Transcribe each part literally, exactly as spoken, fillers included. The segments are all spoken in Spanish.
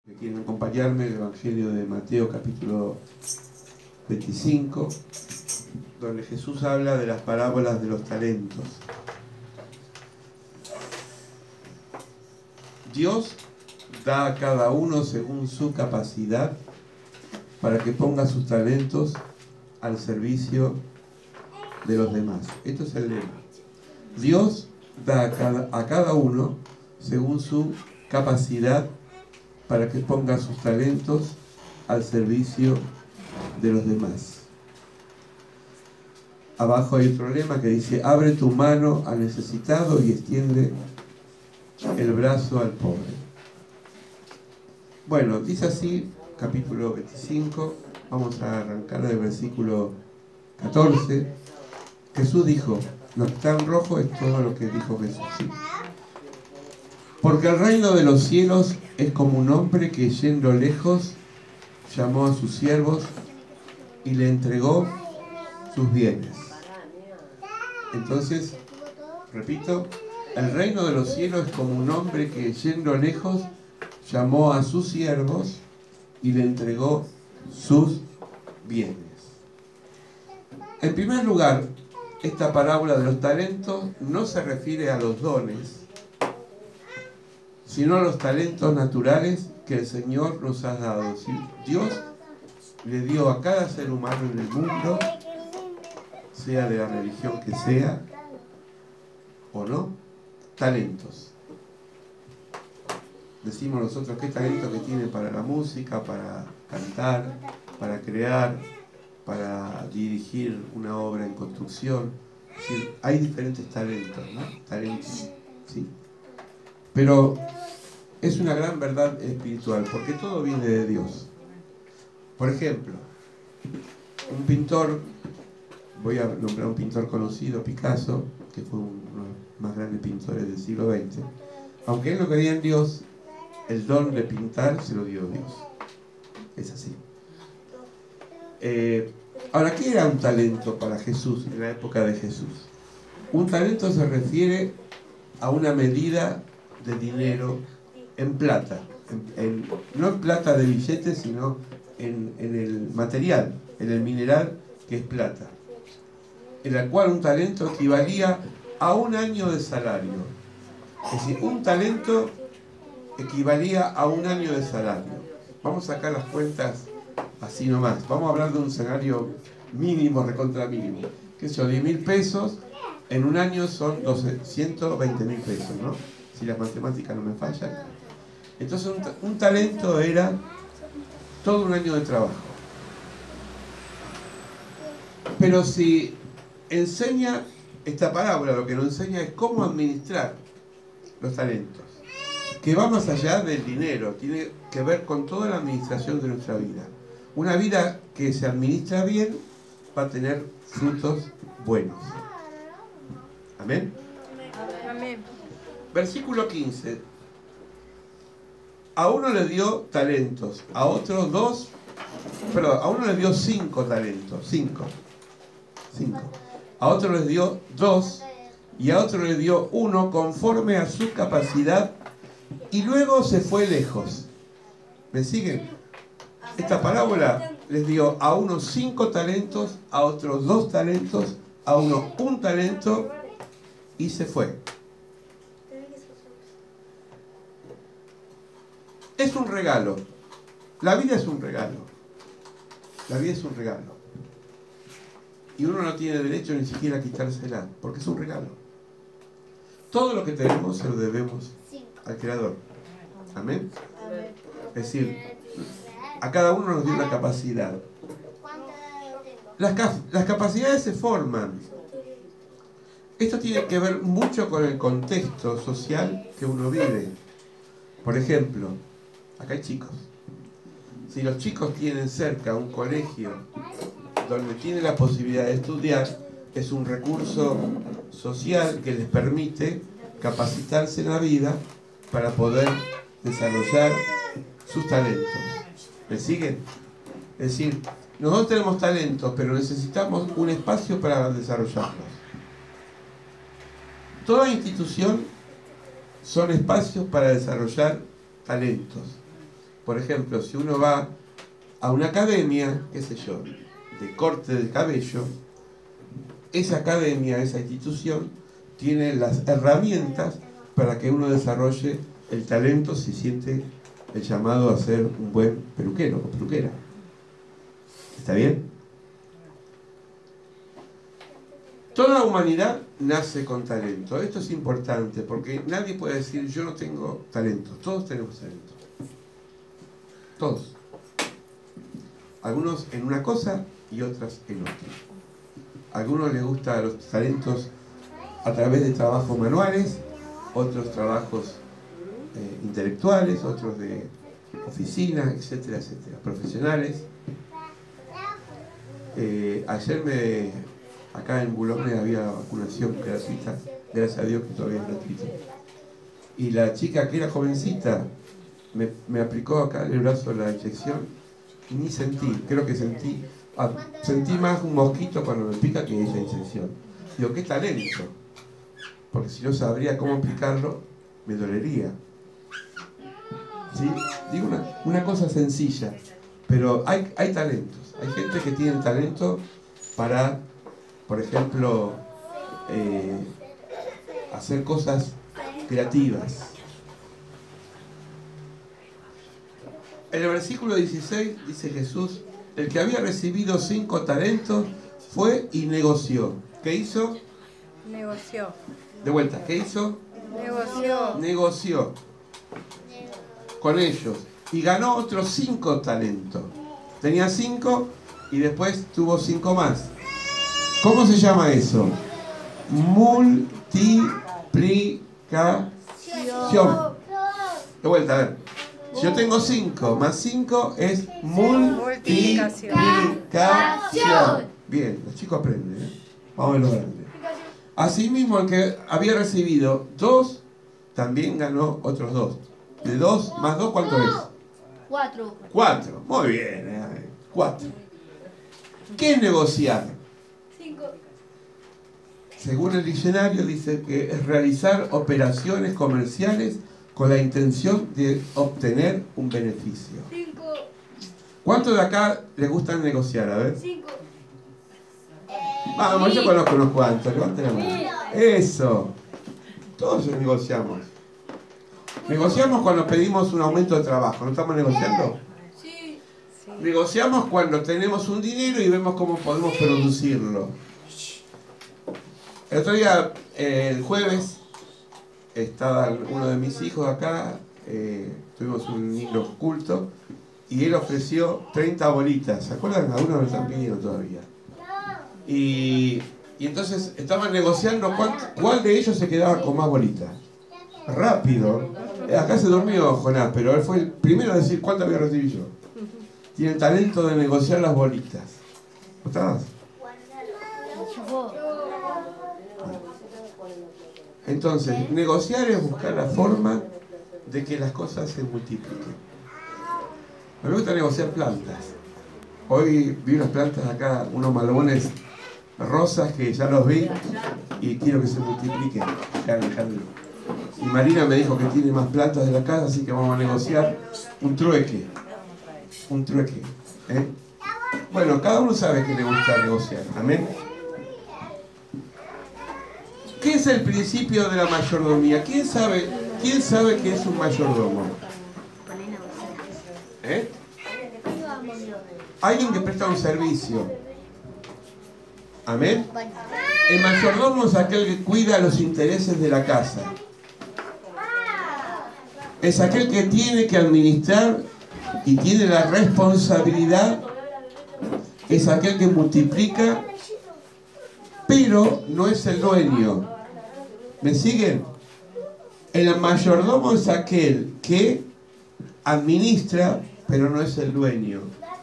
Que quieren acompañarme, el Evangelio de Mateo capítulo veinticinco, donde Jesús habla de las parábolas de los talentos. Dios da a cada uno según su capacidad para que ponga sus talentos al servicio de los demás. Esto es el lema. Dios da a cada, a cada uno según su capacidad para que ponga sus talentos al servicio de los demás. Abajo hay otro lema que dice: abre tu mano al necesitado y extiende el brazo al pobre. Bueno, dice así, capítulo veinticinco, vamos a arrancar del versículo catorce. Jesús dijo, lo que está en rojo es todo lo que dijo Jesús, ¿sí? Porque el reino de los cielos es como un hombre que, yendo lejos, llamó a sus siervos y le entregó sus bienes. Entonces, repito, el reino de los cielos es como un hombre que, yendo lejos, llamó a sus siervos y le entregó sus bienes. En primer lugar, esta parábola de los talentos no se refiere a los dones, sino a los talentos naturales que el Señor nos ha dado. ¿Sí? Dios le dio a cada ser humano en el mundo, sea de la religión que sea o no, talentos. Decimos nosotros qué talento que tiene para la música, para cantar, para crear, para dirigir una obra en construcción. ¿Sí? Hay diferentes talentos, ¿no? Talentos, ¿sí? Pero es una gran verdad espiritual, porque todo viene de Dios. Por ejemplo, un pintor, voy a nombrar un pintor conocido, Picasso, que fue uno de los más grandes pintores del siglo veinte. Aunque él no creía en Dios, el don de pintar se lo dio Dios. Es así. Eh, ahora, ¿qué era un talento para Jesús en la época de Jesús? Un talento se refiere a una medida de dinero en plata, en, en, no en plata de billetes, sino en, en el material, en el mineral que es plata, en la cual un talento equivalía a un año de salario. Es decir, un talento equivalía a un año de salario. Vamos a sacar las cuentas así nomás. Vamos a hablar de un salario mínimo, recontra mínimo. Que son diez mil pesos, en un año son ciento veinte mil pesos, ¿no? Si las matemáticas no me fallan. Entonces un, un talento era todo un año de trabajo. Pero si enseña esta parábola, lo que nos enseña es cómo administrar los talentos, que va más allá del dinero, tiene que ver con toda la administración de nuestra vida. Una vida que se administra bien va a tener frutos buenos. Amén. Amén. Versículo quince. A uno le dio talentos, a otro dos, perdón, a uno le dio cinco talentos, cinco, cinco. A otro les dio dos y a otro le dio uno conforme a su capacidad y luego se fue lejos. ¿Me siguen? Esta parábola les dio a uno cinco talentos, a otros dos talentos, a uno un talento y se fue. Es un regalo. La vida es un regalo. La vida es un regalo. Y uno no tiene derecho ni siquiera a quitársela, porque es un regalo. Todo lo que tenemos se lo debemos al Creador. Amén. Es decir, a cada uno nos dio una capacidad. Las, cap las capacidades se forman. Esto tiene que ver mucho con el contexto social que uno vive. Por ejemplo, acá hay chicos. Si los chicos tienen cerca un colegio donde tienen la posibilidad de estudiar, es un recurso social que les permite capacitarse en la vida para poder desarrollar sus talentos. ¿Me siguen? Es decir, nosotros tenemos talentos, pero necesitamos un espacio para desarrollarlos. Toda institución son espacios para desarrollar talentos. Por ejemplo, si uno va a una academia, qué sé yo, de corte de cabello, esa academia, esa institución, tiene las herramientas para que uno desarrolle el talento si siente el llamado a ser un buen peluquero o peluquera. ¿Está bien? Toda la humanidad nace con talento. Esto es importante porque nadie puede decir yo no tengo talento. Todos tenemos talento. Todos. Algunos en una cosa y otras en otra. A algunos les gustan los talentos a través de trabajos manuales, otros trabajos eh, intelectuales, otros de oficina, etcétera, etcétera, profesionales. Eh, ayer me, acá en Boulogne había vacunación gratuita, gracias a Dios que todavía es gratuita. Y la chica que era jovencita me, me aplicó acá en el brazo la inyección y ni sentí, creo que sentí, ah, sentí más un mosquito cuando me pica que esa inyección. Digo, qué talento, porque si no sabría cómo aplicarlo, me dolería. ¿Sí? Digo una, una cosa sencilla, pero hay, hay talentos. Hay gente que tiene talento para, por ejemplo, eh, hacer cosas creativas. En el versículo dieciséis dice Jesús, el que había recibido cinco talentos fue y negoció. ¿Qué hizo? Negoció. De vuelta, ¿qué hizo? Negoció. Negoció con ellos y ganó otros cinco talentos. Tenía cinco y después tuvo cinco más. ¿Cómo se llama eso? Multiplicación. De vuelta, a ver. Si yo tengo cinco más cinco es multiplicación. Bien, los chicos aprenden, ¿eh? Vamos a lo grande. Asimismo, el que había recibido dos, también ganó otros dos. De dos más dos, ¿cuánto es? Cuatro. Cuatro. Muy bien, ¿eh? Cuatro. ¿Qué es negociar? Cinco. Según el diccionario dice que es realizar operaciones comerciales con la intención de obtener un beneficio. Cinco. ¿Cuántos de acá les gusta negociar? A ver. Cinco. Vamos, yo conozco unos cuantos. Levanten la mano. Eso. Todos negociamos. Negociamos cuando pedimos un aumento de trabajo. ¿No estamos negociando? Sí. Negociamos cuando tenemos un dinero y vemos cómo podemos producirlo. El otro día, eh, el jueves, estaba uno de mis hijos acá, eh, tuvimos un niño culto, y él ofreció treinta bolitas. ¿Se acuerdan? Algunos me están pidiendo todavía. Y, y entonces estaban negociando cuál, cuál de ellos se quedaba con más bolitas. Rápido. Acá se durmió Jonás, pero él fue el primero a decir cuánto había recibido yo. Tiene el talento de negociar las bolitas. ¿No estabas? Entonces, negociar es buscar la forma de que las cosas se multipliquen. A mí me gusta negociar plantas. Hoy vi unas plantas acá, unos malbones rosas que ya los vi y quiero que se multipliquen acá en el jardín. Y Marina me dijo que tiene más plantas de la casa, así que vamos a negociar un trueque. Un trueque. ¿eh? Bueno, cada uno sabe que le gusta negociar. Amén. ¿Qué es el principio de la mayordomía? ¿Quién sabe, quién sabe qué es un mayordomo? ¿Eh? Alguien que presta un servicio. Amén. El mayordomo es aquel que cuida los intereses de la casa. Es aquel que tiene que administrar y tiene la responsabilidad. Es aquel que multiplica, pero no es el dueño. ¿Me siguen? El mayordomo es aquel que administra, pero no es el dueño.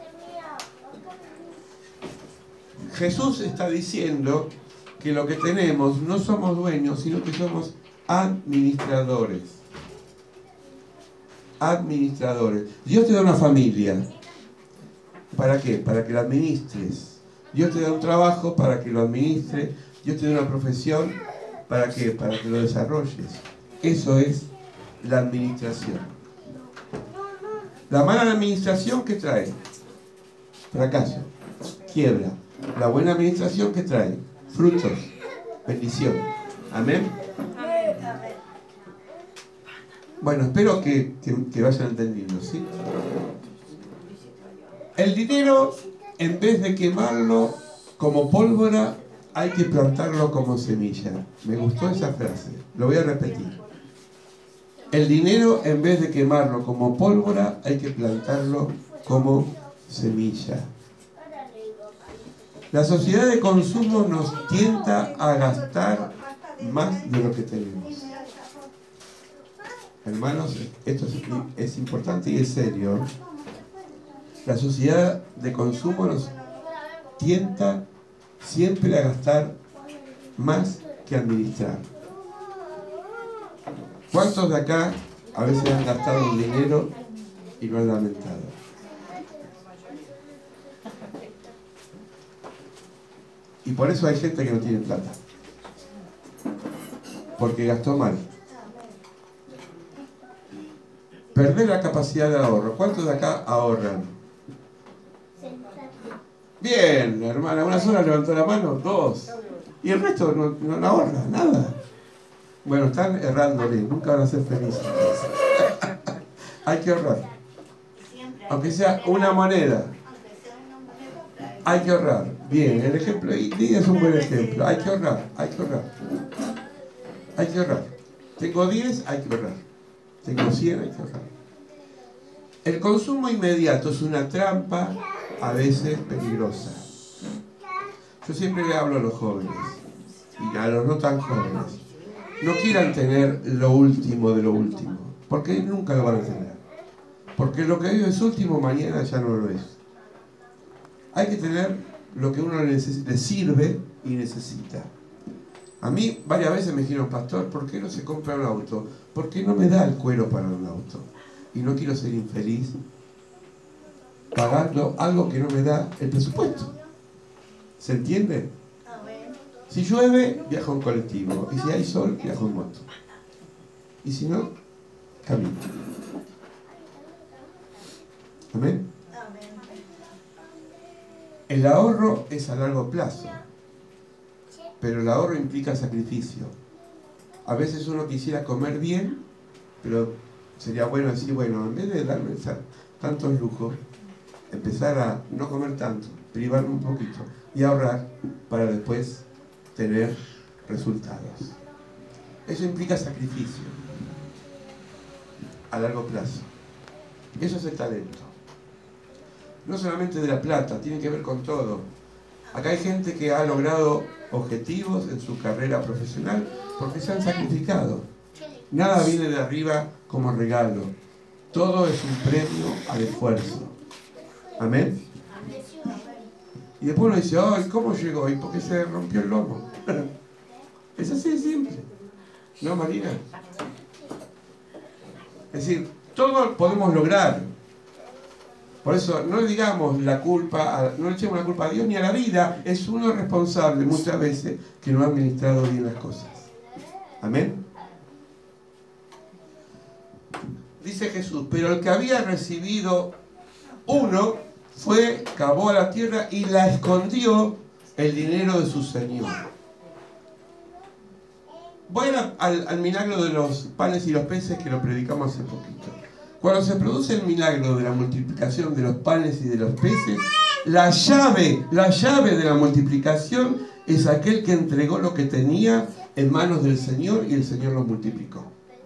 Jesús está diciendo que lo que tenemos no somos dueños, sino que somos administradores. Administradores. Dios te da una familia. ¿Para qué? Para que la administres. Dios te da un trabajo para que lo administres. Dios te da una profesión. ¿Para qué? Para que lo desarrolles. Eso es la administración. La mala administración, ¿qué trae? Fracaso, quiebra. La buena administración, ¿qué trae? Frutos, bendición. Amén. Bueno, espero que, que, que vayan entendiendo, ¿sí? El dinero, en vez de quemarlo como pólvora, hay que plantarlo como semilla. Me gustó esa frase, lo voy a repetir. El dinero, en vez de quemarlo como pólvora, hay que plantarlo como semilla. La sociedad de consumo nos tienta a gastar más de lo que tenemos. Hermanos, esto es, es importante y es serio. La sociedad de consumo nos tienta siempre a gastar más que administrar. ¿Cuántos de acá a veces han gastado un dinero y lo han lamentado? Y por eso hay gente que no tiene plata, porque gastó mal. Perder la capacidad de ahorro. ¿Cuántos de acá ahorran? Bien, hermana, una sola levantó la mano, dos. Y el resto no, no, no ahorra, nada. Bueno, están errándole, nunca van a ser felices. Hay que ahorrar. Aunque sea una moneda. Hay que ahorrar. Bien, el ejemplo, y es un buen ejemplo. Hay que ahorrar, hay que ahorrar. Hay que ahorrar. Tengo diez, hay que ahorrar. Tengo cien, hay que ahorrar. El consumo inmediato es una trampa, a veces peligrosa. Yo siempre le hablo a los jóvenes, y a los no tan jóvenes. No quieran tener lo último de lo último, porque nunca lo van a tener. Porque lo que hoy es último, mañana ya no lo es. Hay que tener lo que uno le sirve y necesita. A mí varias veces me dijeron, pastor, ¿por qué no se compra un auto? Porque no me da el cuero para un auto. Y no quiero ser infeliz pagando algo que no me da el presupuesto. ¿Se entiende? Si llueve, viajo en colectivo. Y si hay sol, viajo en moto. Y si no, camino. ¿Amén? El ahorro es a largo plazo. Pero el ahorro implica sacrificio. A veces uno quisiera comer bien, pero sería bueno decir, bueno, en vez de darme tantos lujos, empezar a no comer tanto, privarme un poquito y ahorrar para después tener resultados. Eso implica sacrificio a largo plazo. Eso es el talento. No solamente de la plata, tiene que ver con todo. Acá hay gente que ha logrado objetivos en su carrera profesional porque se han sacrificado. Nada viene de arriba como regalo. Todo es un premio al esfuerzo. Amén. Y después uno dice, ay, ¿cómo llegó? ¿Y por qué se rompió el lomo? Es así de simple. ¿No, Marina? Es decir, todo podemos lograr. Por eso no digamos la culpa, a, no le echemos la culpa a Dios ni a la vida. Es uno responsable muchas veces que no ha administrado bien las cosas. Amén. Dice Jesús, pero el que había recibido uno fue, cavó a la tierra y la escondió el dinero de su señor. Voy a, al, al milagro de los panes y los peces que lo predicamos hace poquito. Cuando se produce el milagro de la multiplicación de los panes y de los peces, la llave, la llave de la multiplicación es aquel que entregó lo que tenía en manos del Señor y el Señor lo multiplicó.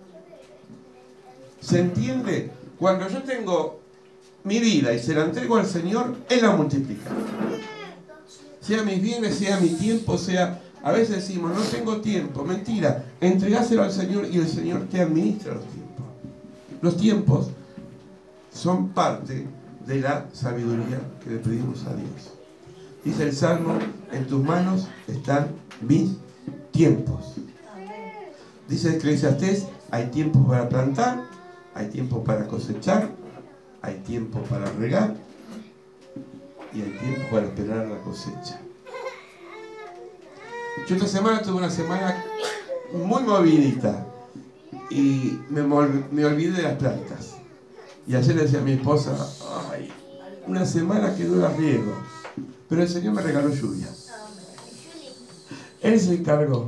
¿Se entiende? Cuando yo tengo mi vida y se la entrego al Señor, Él la multiplica. Sea mis bienes, sea mi tiempo, sea... A veces decimos, no tengo tiempo. Mentira, entregáselo al Señor y el Señor te administra los tiempos. Los tiempos son parte de la sabiduría que le pedimos a Dios. Dice el Salmo, en tus manos están mis tiempos. Dice Eclesiastés, hay tiempo para plantar, hay tiempo para cosechar, hay tiempo para regar y hay tiempo para esperar la cosecha. Yo esta semana tuve una semana muy movidita y me, me olvidé de las plantas. Y ayer le decía a mi esposa, ay, una semana que dura riego, pero el Señor me regaló lluvia. Él se encargó.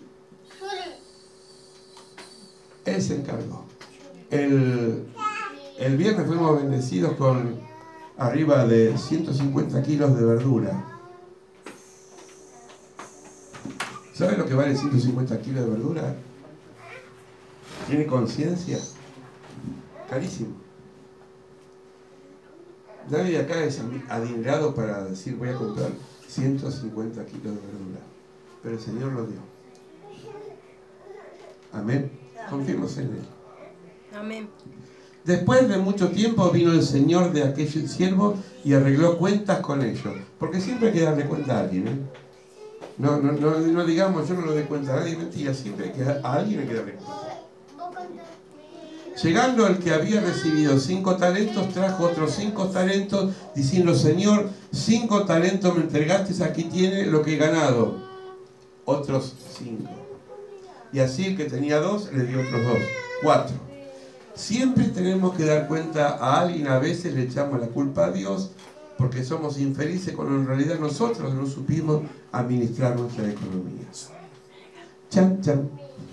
Él se encargó. El, el viernes fuimos bendecidos con arriba de ciento cincuenta kilos de verdura. ¿Sabe lo que vale ciento cincuenta kilos de verdura? ¿Tiene conciencia? Carísimo. Nadie acá es adinerado para decir voy a comprar ciento cincuenta kilos de verdura. Pero el Señor lo dio. Amén. Confiemos en Él. Amén. Después de mucho tiempo vino el Señor de aquel siervo y arregló cuentas con ellos. Porque siempre hay que darle cuenta a alguien, ¿eh? No, no, no, no digamos yo no le doy cuenta a nadie, mentira. Siempre hay que, a alguien hay que darle cuenta. Llegando el que había recibido cinco talentos, trajo otros cinco talentos, diciendo, Señor, cinco talentos me entregaste, aquí tiene lo que he ganado. Otros cinco. Y así el que tenía dos, le dio otros dos. Cuatro. Siempre tenemos que dar cuenta a alguien, a veces le echamos la culpa a Dios, porque somos infelices cuando en realidad nosotros no supimos administrar nuestra economía. Chan, chan.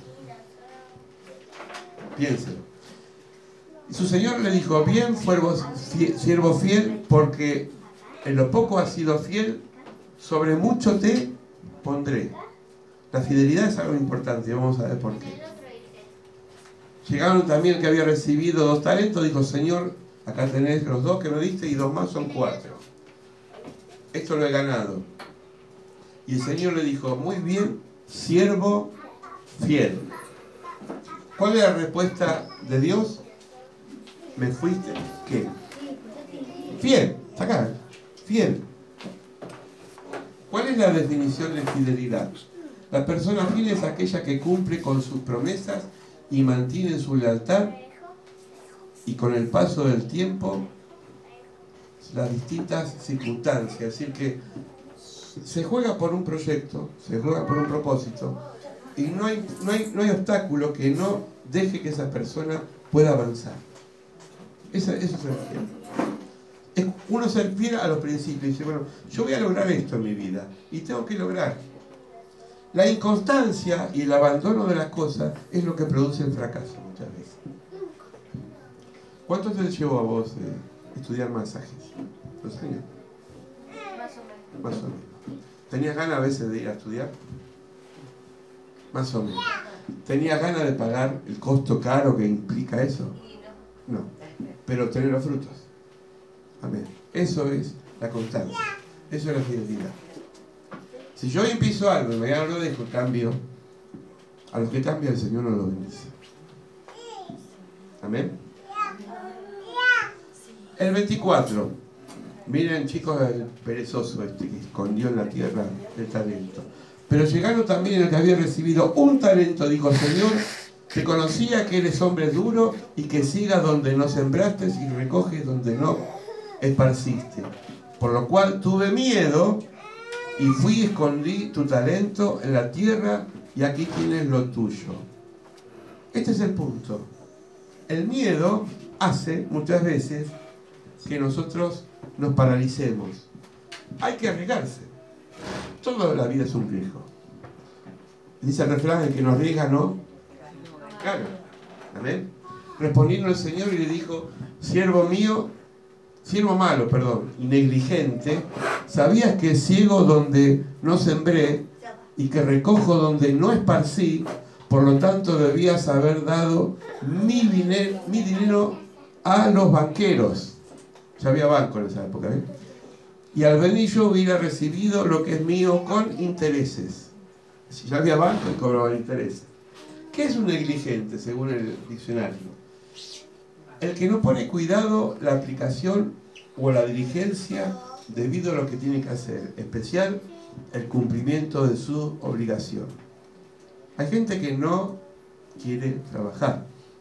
Piénselo. Y su Señor le dijo, bien, siervo fiel, porque en lo poco has sido fiel, sobre mucho te pondré. La fidelidad es algo importante, vamos a ver por qué. Llegaron también el que había recibido dos talentos, dijo, Señor, acá tenés los dos que me diste y dos más son cuatro. Esto lo he ganado. Y el Señor le dijo, muy bien, siervo fiel. ¿Cuál es la respuesta de Dios? ¿Me fuiste? ¿Qué? Fiel, acá, fiel. ¿Cuál es la definición de fidelidad? La persona fiel es aquella que cumple con sus promesas y mantiene su lealtad y con el paso del tiempo las distintas circunstancias. Es decir, que se juega por un proyecto, se juega por un propósito y no hay, no hay, no hay obstáculo que no deje que esa persona pueda avanzar. Eso, eso es ser fiel. Es uno ser fiel a los principios y dice, bueno, yo voy a lograr esto en mi vida y tengo que lograr. La inconstancia y el abandono de las cosas es lo que produce el fracaso muchas veces. ¿Cuánto te llevó a vos eh, estudiar masajes? ¿Dos años? Más o menos. Más o menos. ¿Tenías ganas a veces de ir a estudiar? Más o menos. ¿Tenías ganas de pagar el costo caro que implica eso? No. Pero tener los frutos. Amén. Eso es la constancia. Eso es la fidelidad. Si yo empiezo algo y mañana lo dejo, cambio. A los que cambian el Señor no lo bendice. Amén. El veinticuatro. Miren, chicos, el perezoso este que escondió en la tierra el talento. Pero llegando también el que había recibido un talento, dijo, Señor, te conocía que eres hombre duro y que sigas donde no sembraste y recoges donde no esparciste. Por lo cual tuve miedo y fui y escondí tu talento en la tierra y aquí tienes lo tuyo. Este es el punto. El miedo hace muchas veces que nosotros nos paralicemos. Hay que arriesgarse. Toda la vida es un riesgo. Dice el refrán, el que no arriesga no gana. Amén. Respondiendo el Señor y le dijo, siervo mío, siervo malo, perdón, y negligente, ¿sabías que ciego donde no sembré y que recojo donde no esparcí? Por lo tanto debías haber dado mi dinero, mi dinero a los banqueros. Ya había banco en esa época, ¿eh? Y al venir yo hubiera recibido lo que es mío con intereses. Si ya había banco y cobraba intereses. ¿Qué es un negligente según el diccionario? El que no pone cuidado la aplicación o la diligencia debido a lo que tiene que hacer, en especial el cumplimiento de su obligación. Hay gente que no quiere trabajar.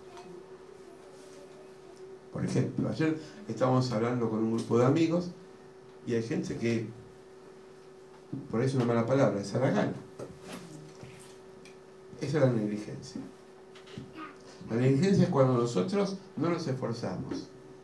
Por ejemplo, ayer estábamos hablando con un grupo de amigos y hay gente que, por eso es una mala palabra, es haragana. Esa es la negligencia. La negligencia es cuando nosotros no nos esforzamos.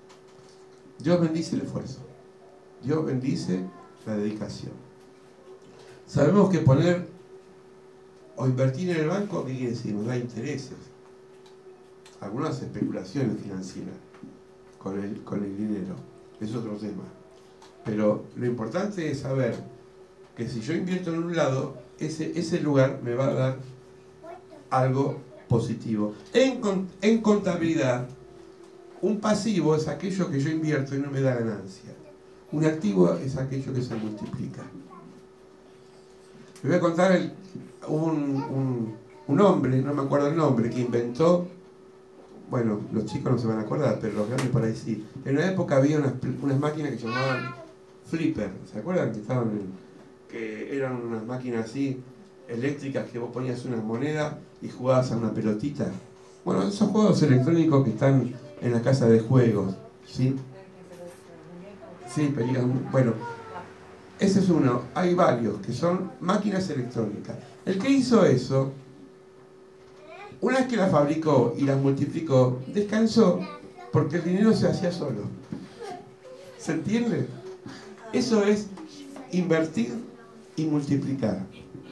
Dios bendice el esfuerzo. Dios bendice la dedicación. Sabemos que poner o invertir en el banco, ¿qué quiere decir? Nos da intereses. Algunas especulaciones financieras con el, con el dinero. Es otro tema. Pero lo importante es saber que si yo invierto en un lado, ese, ese lugar me va a dar algo positivo. En, en contabilidad, un pasivo es aquello que yo invierto y no me da ganancia. Un activo es aquello que se multiplica. Les voy a contar el, un, un, un hombre, no me acuerdo el nombre, que inventó, bueno, los chicos no se van a acordar, pero los grandes por ahí sí. En una época había unas, unas máquinas que se llamaban flipper, ¿se acuerdan? Que estaban en, que eran unas máquinas así, eléctricas, que vos ponías una moneda y jugabas a una pelotita. Bueno, esos juegos electrónicos que están en la casa de juegos, ¿sí? Sí, películas, bueno, ese es uno. Hay varios que son máquinas electrónicas. El que hizo eso, una vez que las fabricó y las multiplicó, descansó porque el dinero se hacía solo. ¿Se entiende? Eso es invertir y multiplicar.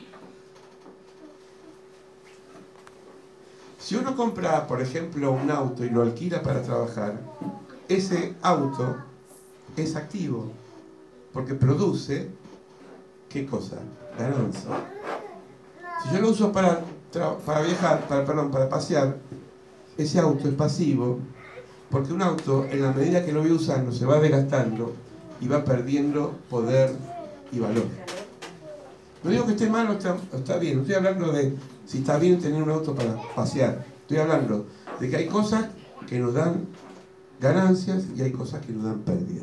Si uno compra, por ejemplo, un auto y lo alquila para trabajar, ese auto es activo, porque produce, ¿qué cosa? Ganancia. Si yo lo uso para, para viajar, para, perdón, para pasear, ese auto es pasivo, porque un auto, en la medida que lo voy usando, se va desgastando y va perdiendo poder y valor. No digo que esté mal o está, o está bien, no estoy hablando de si está bien tener un auto para pasear. Estoy hablando de que hay cosas que nos dan ganancias y hay cosas que nos dan pérdidas.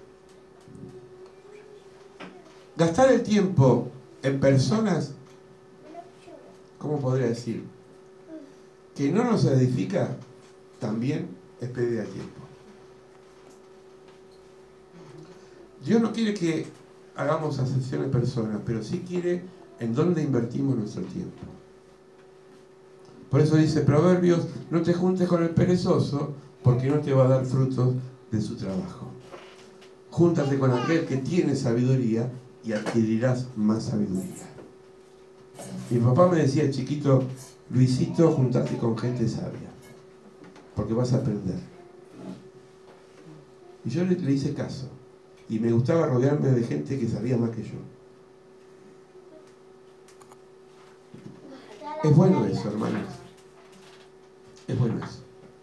Gastar el tiempo en personas, ¿cómo podría decir? Que no nos edifica, también es pérdida de tiempo. Dios no quiere que hagamos ascensión de personas, pero sí quiere en dónde invertimos nuestro tiempo. Por eso dice Proverbios, no te juntes con el perezoso, porque no te va a dar frutos de su trabajo. Júntate con aquel que tiene sabiduría y adquirirás más sabiduría. Mi papá me decía chiquito, Luisito, juntate con gente sabia, porque vas a aprender. Y yo le, le hice caso, y me gustaba rodearme de gente que sabía más que yo. Es bueno eso, hermanos. Es bueno eso.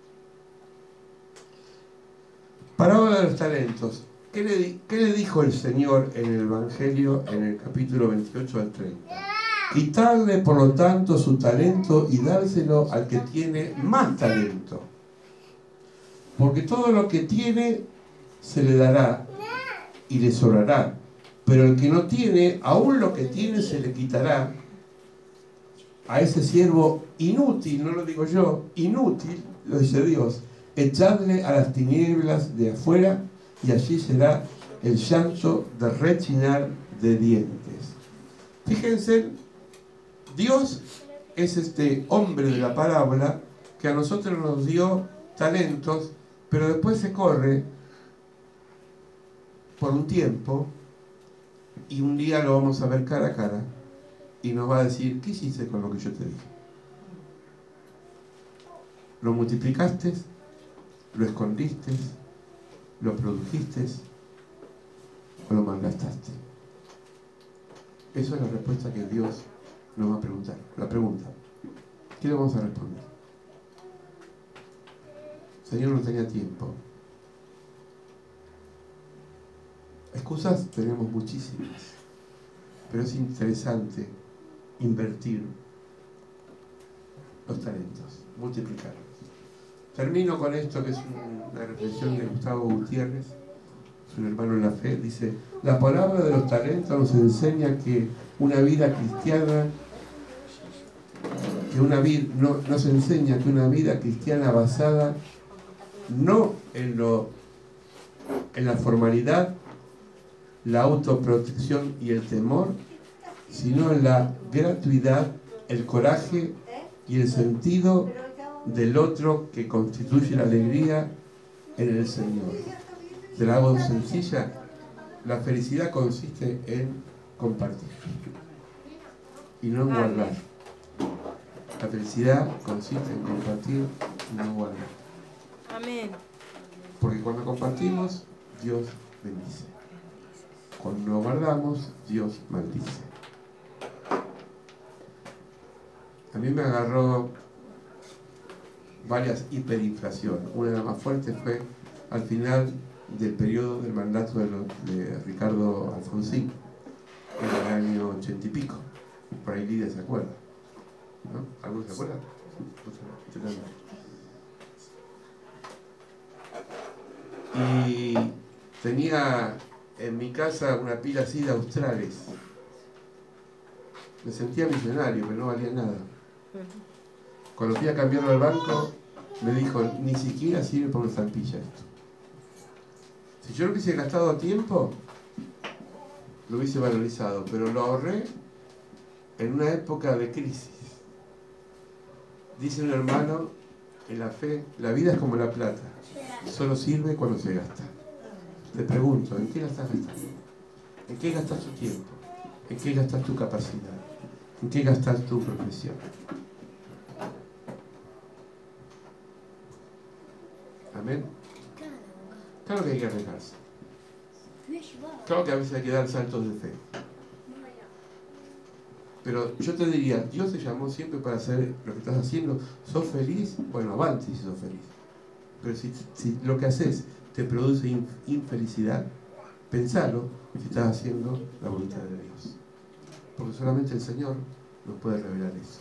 Parábola de los talentos. ¿Qué le, ¿Qué le dijo el Señor en el Evangelio en el capítulo veintiocho al treinta? Quitarle, por lo tanto, su talento y dárselo al que tiene más talento. Porque todo lo que tiene se le dará y le sobrará. Pero el que no tiene, aún lo que tiene se le quitará. A ese siervo inútil, no lo digo yo, inútil, lo dice Dios, echadle a las tinieblas de afuera y allí será el llanto de rechinar de dientes. Fíjense, Dios es este hombre de la parábola que a nosotros nos dio talentos, pero después se corre por un tiempo y un día lo vamos a ver cara a cara y nos va a decir, ¿qué hiciste con lo que yo te dije? ¿Lo multiplicaste? ¿Lo escondiste? ¿Lo produjiste? ¿O lo malgastaste? Esa es la respuesta que Dios nos va a preguntar. La pregunta, ¿qué le vamos a responder? Señor, no tenía tiempo. Excusas tenemos muchísimas, pero es interesante invertir los talentos, multiplicarlos. Termino con esto, que es una reflexión de Gustavo Gutiérrez, es un hermano en la fe. Dice, la palabra de los talentos nos enseña que una vida cristiana, que una vida, no, nos enseña que una vida cristiana basada no en, lo, en la formalidad, la autoprotección y el temor, sino en la gratuidad, el coraje y el sentido del otro que constituye la alegría en el Señor. Te la hago sencilla. La felicidad consiste en compartir y no en guardar. La felicidad consiste en compartir y no guardar. Amén. Porque cuando compartimos, Dios bendice. Cuando no guardamos, Dios maldice. A mí me agarró varias hiperinflaciones. Una de las más fuertes fue al final del periodo del mandato de, lo, de Ricardo Alfonsín, en el año ochenta y pico. Por ahí Lidia se acuerda, ¿no? ¿Alguno se acuerda? Y tenía en mi casa una pila así de australes. Me sentía millonario, pero no valía nada. Cuando fui a cambiarlo al banco, me dijo, ni siquiera sirve por una estampilla esto. Si yo lo hubiese gastado a tiempo, lo hubiese valorizado, pero lo ahorré en una época de crisis. Dice un hermano, en la fe, la vida es como la plata, solo sirve cuando se gasta. Te pregunto, ¿en qué la estás gastando? ¿En qué gastas tu tiempo? ¿En qué gastas tu capacidad? ¿En qué gastas tu profesión? Amén. Claro que hay que arriesgarse. Claro que a veces hay que dar saltos de fe. Pero yo te diría, Dios te llamó siempre para hacer lo que estás haciendo. ¿Sos feliz? Bueno, avante si sos feliz. Pero si, si lo que haces te produce in, infelicidad, pensalo si estás haciendo la voluntad de Dios. Porque solamente el Señor nos puede revelar eso.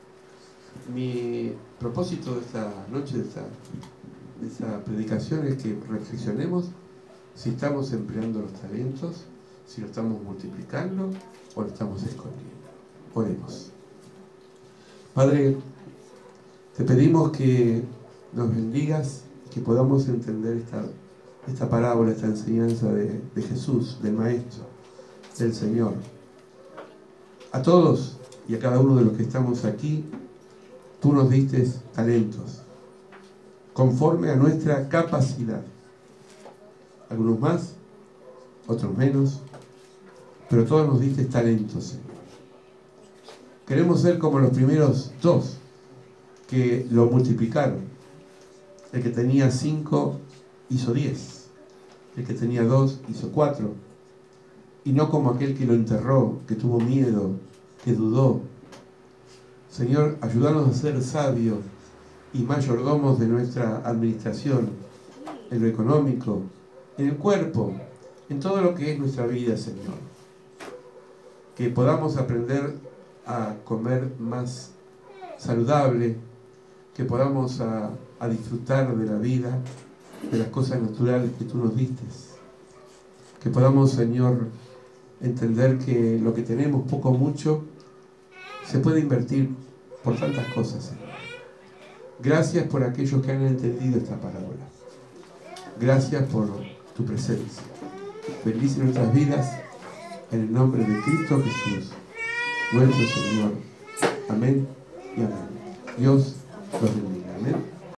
Mi propósito de esta noche, de esta, de esta predicación, es que reflexionemos si estamos empleando los talentos, si lo estamos multiplicando o lo estamos escondiendo. Oremos. Padre, te pedimos que nos bendigas, que podamos entender esta, esta parábola, esta enseñanza de, de Jesús, del Maestro, del Señor. A todos y a cada uno de los que estamos aquí, tú nos diste talentos, conforme a nuestra capacidad. Algunos más, otros menos, pero todos nos diste talentos, Señor. Queremos ser como los primeros dos que lo multiplicaron. El que tenía cinco hizo diez. El que tenía dos hizo cuatro. Y no como aquel que lo enterró, que tuvo miedo, que dudó. Señor, ayúdanos a ser sabios y mayordomos de nuestra administración, en lo económico, en el cuerpo, en todo lo que es nuestra vida, Señor. Que podamos aprender a comer más saludable, que podamos a, a disfrutar de la vida, de las cosas naturales que tú nos diste. Que podamos, Señor, entender que lo que tenemos, poco o mucho, se puede invertir por tantas cosas, Señor. Gracias por aquellos que han entendido esta parábola. Gracias por tu presencia. Bendice nuestras vidas en el nombre de Cristo Jesús, nuestro Señor. Amén y amén. Dios los bendiga. Amén.